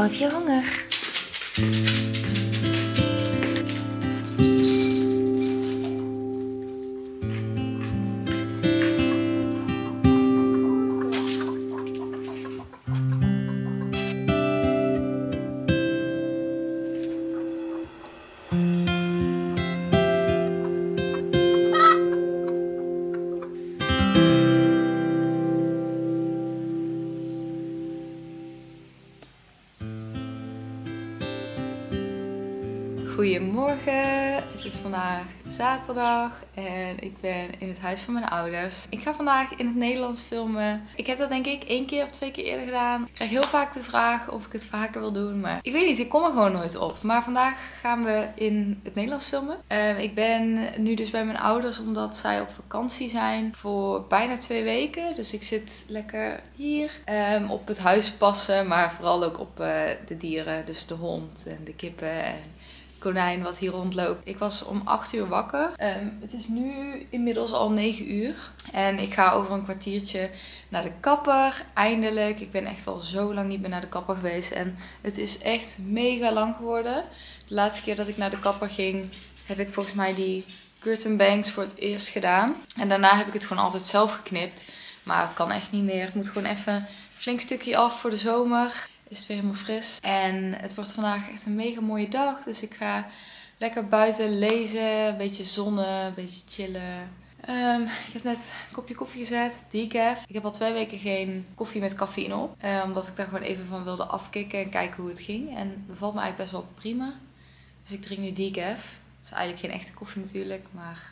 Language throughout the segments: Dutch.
heb je honger? Goedemorgen, het is vandaag zaterdag en ik ben in het huis van mijn ouders. Ik ga vandaag in het Nederlands filmen. Ik heb dat denk ik 1 keer of 2 keer eerder gedaan. Ik krijg heel vaak de vraag of ik het vaker wil doen, maar ik weet niet, ik kom er gewoon nooit op. Maar vandaag gaan we in het Nederlands filmen. Ik ben nu dus bij mijn ouders omdat zij op vakantie zijn voor bijna 2 weken. Dus ik zit lekker hier op het huis passen, maar vooral ook op de dieren. Dus de hond en de kippen en konijn wat hier rondloopt. Ik was om 8 uur wakker. Het is nu inmiddels al 9 uur. En ik ga over een kwartiertje naar de kapper. Eindelijk. Ik ben echt al zo lang niet meer naar de kapper geweest. En het is echt mega lang geworden. De laatste keer dat ik naar de kapper ging, heb ik volgens mij die curtain bangs voor het eerst gedaan. En daarna heb ik het gewoon altijd zelf geknipt. Maar het kan echt niet meer. Ik moet gewoon even een flink stukje af voor de zomer. Is het weer helemaal fris. En het wordt vandaag echt een mega mooie dag. Dus ik ga lekker buiten lezen. Een beetje zonnen. Een beetje chillen. Ik heb net een kopje koffie gezet. Decaf. Ik heb al 2 weken geen koffie met cafeïne op. Omdat ik daar gewoon even van wilde afkicken. En kijken hoe het ging. En het bevalt me eigenlijk best wel prima. Dus ik drink nu decaf. Dat is eigenlijk geen echte koffie natuurlijk. Maar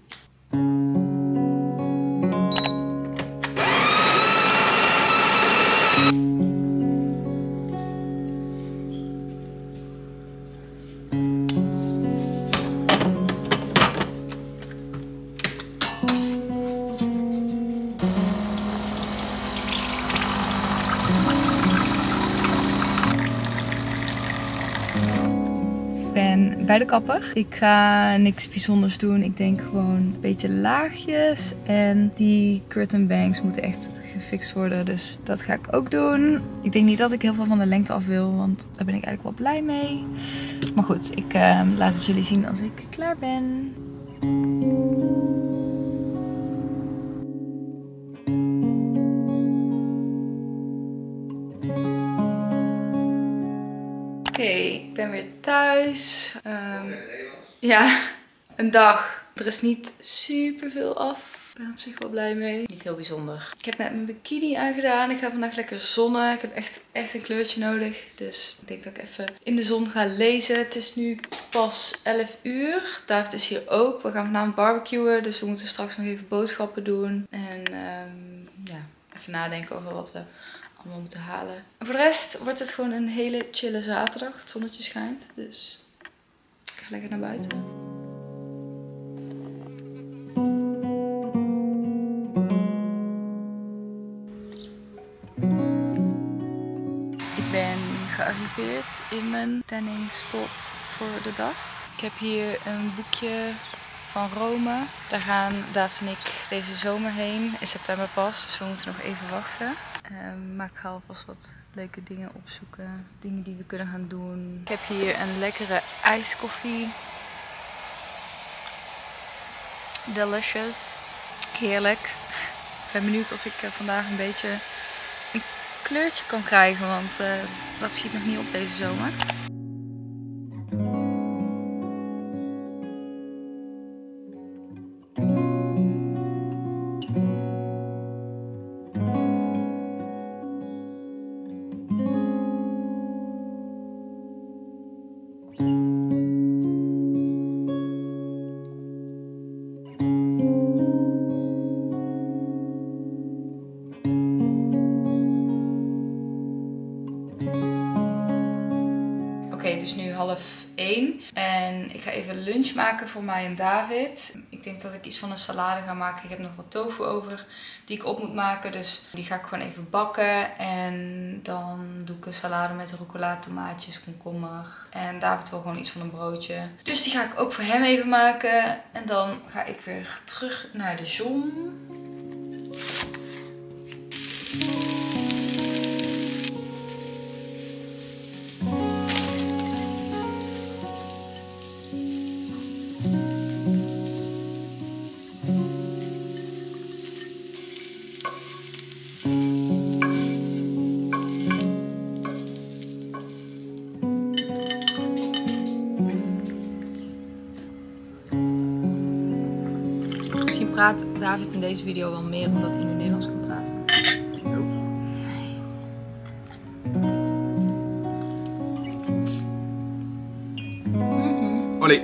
bij de kapper. Ik ga niks bijzonders doen. Ik denk gewoon een beetje laagjes. En die curtain bangs moeten echt gefixt worden. Dus dat ga ik ook doen. Ik denk niet dat ik heel veel van de lengte af wil. Want daar ben ik eigenlijk wel blij mee. Maar goed, ik laat het jullie zien als ik klaar ben. Oké, ik ben weer thuis. Ja, een dag. Er is niet super veel af. Ik ben op zich wel blij mee. Niet heel bijzonder. Ik heb net mijn bikini aangedaan. Ik ga vandaag lekker zonnen. Ik heb echt een kleurtje nodig. Dus ik denk dat ik even in de zon ga lezen. Het is nu pas 11 uur. David is hier ook. We gaan vanavond barbecuen. Dus we moeten straks nog even boodschappen doen. En ja, even nadenken over wat we allemaal moeten halen. En voor de rest wordt het gewoon een hele chille zaterdag. Het zonnetje schijnt. Dus ik ga lekker naar buiten. Ik ben gearriveerd in mijn tanning spot voor de dag. Ik heb hier een boekje van Rome. Daar gaan David en ik deze zomer heen. In september pas, dus we moeten nog even wachten. Maar ik ga alvast wat leuke dingen opzoeken. Dingen die we kunnen gaan doen. Ik heb hier een lekkere ijskoffie. Delicious. Heerlijk. Ik ben benieuwd of ik vandaag een beetje een kleurtje kan krijgen. Want dat schiet nog niet op deze zomer. Oké, het is nu 12:30 en ik ga even lunch maken voor mij en David. Ik denk dat ik iets van een salade ga maken. Ik heb nog wat tofu over die ik op moet maken. Dus die ga ik gewoon even bakken. En dan doe ik een salade met rucola, tomaatjes, komkommer. En David wil gewoon iets van een broodje. Dus die ga ik ook voor hem even maken. En dan ga ik weer terug naar de zon. Praat David in deze video wel meer omdat hij nu Nederlands kan praten? Olé.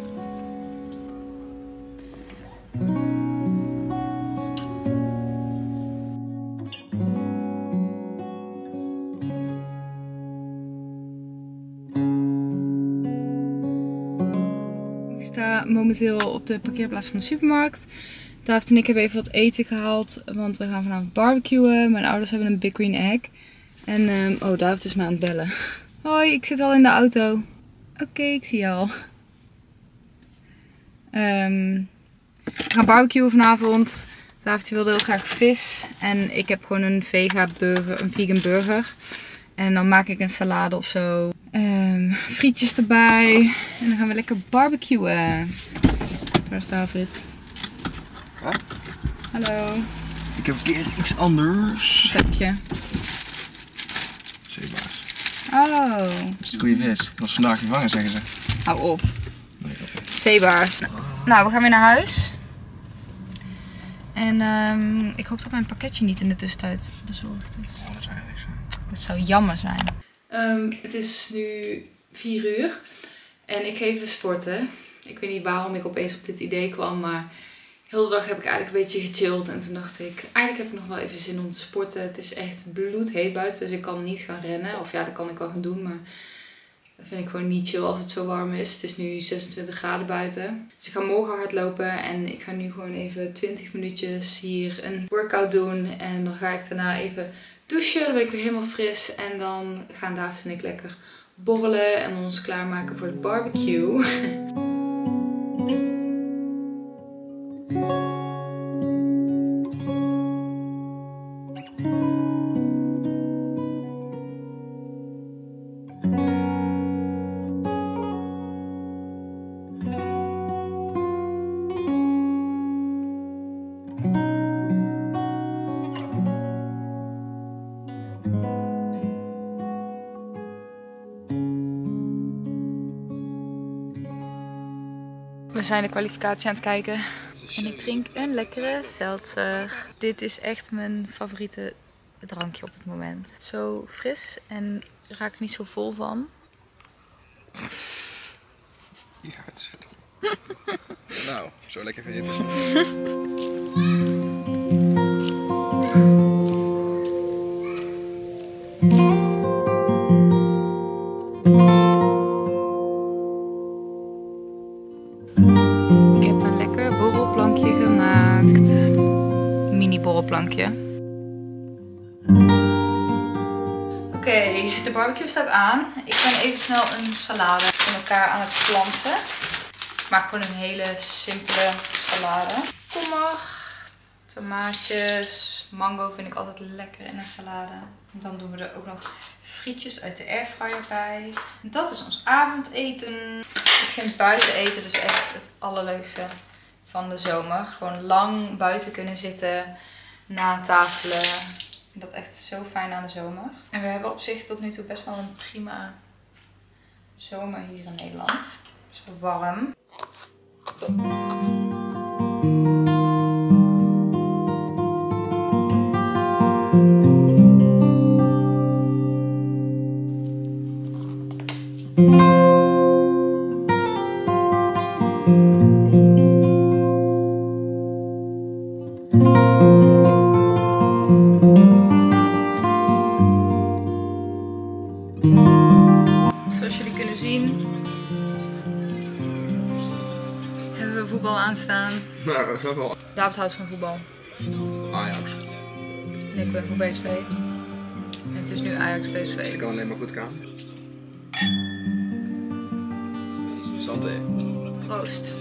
Ik sta momenteel op de parkeerplaats van de supermarkt. David en ik hebben even wat eten gehaald, want we gaan vanavond barbecuen. Mijn ouders hebben een Big Green Egg. En oh, David is me aan het bellen. Hoi, ik zit al in de auto. Oké, ik zie je al. We gaan barbecuen vanavond. David wilde heel graag vis. En ik heb gewoon een vegan burger. En dan maak ik een salade of zo. Frietjes erbij. En dan gaan we lekker barbecuen. Waar is David? Ja? Hallo. Ik heb een keer iets anders. Wat heb je? Zeebaars. Oh. Dat is de goede vis. Ik was vandaag gevangen, zeggen ze. Hou op. Nee, dat is... Zeebaars. Nou, we gaan weer naar huis. En ik hoop dat mijn pakketje niet in de tussentijd bezorgd is. Oh, dat zou eigenlijk zijn. Dat zou jammer zijn. Het is nu 4 uur. En ik ga even sporten. Ik weet niet waarom ik opeens op dit idee kwam, maar heel de dag heb ik eigenlijk een beetje gechilled. En toen dacht ik, eigenlijk heb ik nog wel even zin om te sporten. Het is echt bloedheet buiten, dus ik kan niet gaan rennen. Of ja, dat kan ik wel gaan doen, maar dat vind ik gewoon niet chill als het zo warm is. Het is nu 26 graden buiten. Dus ik ga morgen hardlopen en ik ga nu gewoon even 20 minuutjes hier een workout doen. En dan ga ik daarna even douchen, dan ben ik weer helemaal fris. En dan gaan David en ik lekker borrelen en ons klaarmaken voor de barbecue. We zijn de kwalificatie aan het kijken en ik drink een lekkere seltzer. Dit is echt mijn favoriete drankje op het moment. Zo fris en ik raak er niet zo vol van. Ja, het is... Nou, zo lekker vind je het. Borrelplankje. Oké, de barbecue staat aan. Ik ben even snel een salade in elkaar aan het flansen. Ik maak gewoon een hele simpele salade. Kommer, tomaatjes, mango vind ik altijd lekker in een salade. Dan doen we er ook nog frietjes uit de airfryer bij. Dat is ons avondeten. Ik vind buiten eten dus echt het allerleukste van de zomer. Gewoon lang buiten kunnen zitten. Natafelen. Ik vind dat echt zo fijn aan de zomer. En we hebben op zich tot nu toe best wel een prima zomer hier in Nederland. Zo warm. Zoals jullie kunnen zien, hebben we voetbal aanstaan. Nou, dat is wel... David houdt van voetbal. Ajax. En ik ben voor PSV. En het is nu Ajax PSV. Dus het kan alleen maar goed gaan. Santé. Proost.